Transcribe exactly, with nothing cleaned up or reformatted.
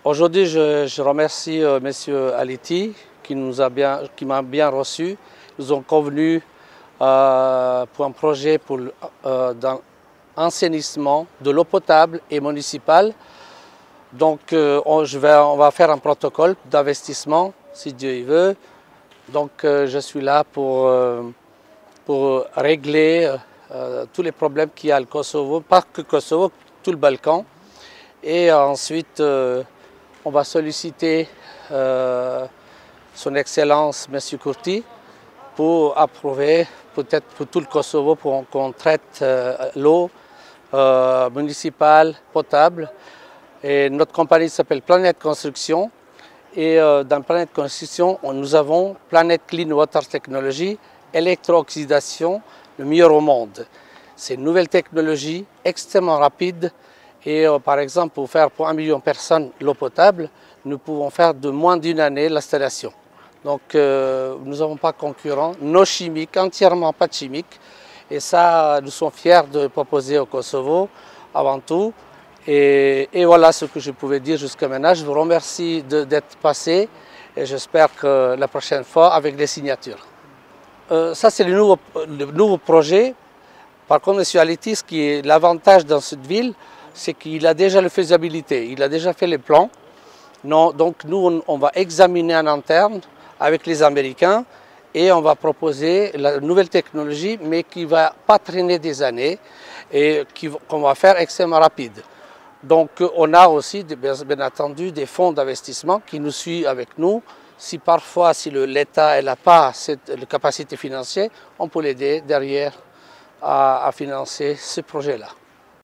Aujourd'hui, je, je remercie euh, M. Aliti qui nous a bien, qui m'a bien reçu. Nous avons convenu euh, pour un projet pour euh, d'assainissement de l'eau potable et municipale. Donc, euh, on, je vais, on va faire un protocole d'investissement, si Dieu y veut. Donc, euh, je suis là pour, euh, pour régler euh, tous les problèmes qu'il y a au Kosovo, pas que Kosovo, tout le Balkan. Et ensuite, euh, on va solliciter euh, son Excellence M. Kurti pour approuver, peut-être pour tout le Kosovo, pour qu'on traite euh, l'eau euh, municipale potable. Et notre compagnie s'appelle Planète Construction. Et euh, dans Planète Construction, on, nous avons Planète Clean Water Technology, électro-oxydation, le meilleur au monde. C'est une nouvelle technologie extrêmement rapide. Et euh, par exemple, pour faire pour un million de personnes l'eau potable, nous pouvons faire de moins d'une année l'installation. Donc euh, nous n'avons pas de concurrents, nos chimiques, entièrement pas de chimiques. Et ça, nous sommes fiers de proposer au Kosovo avant tout. Et, et voilà ce que je pouvais dire jusqu'à maintenant. Je vous remercie d'être passé et j'espère que la prochaine fois avec les signatures. Euh, ça, c'est le nouveau, le nouveau projet. Par contre, M. Aliti, ce qui est l'avantage dans cette ville, c'est qu'il a déjà la faisabilité, il a déjà fait les plans. Non, donc nous, on, on va examiner en interne avec les Américains et on va proposer la nouvelle technologie, mais qui ne va pas traîner des années et qu'on va faire extrêmement rapide. Donc on a aussi, bien entendu, des fonds d'investissement qui nous suivent avec nous. Si parfois, si l'État n'a pas cette capacité financière, on peut l'aider derrière à, à financer ce projet-là.